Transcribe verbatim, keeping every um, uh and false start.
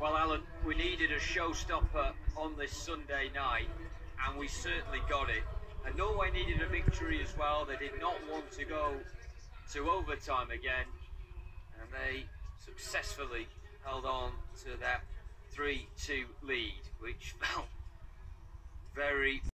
Well, Alan, we needed a showstopper on this Sunday night, and we certainly got it. And Norway needed a victory as well. They did not want to go to overtime again, and they successfully held on to that three two lead, which felt very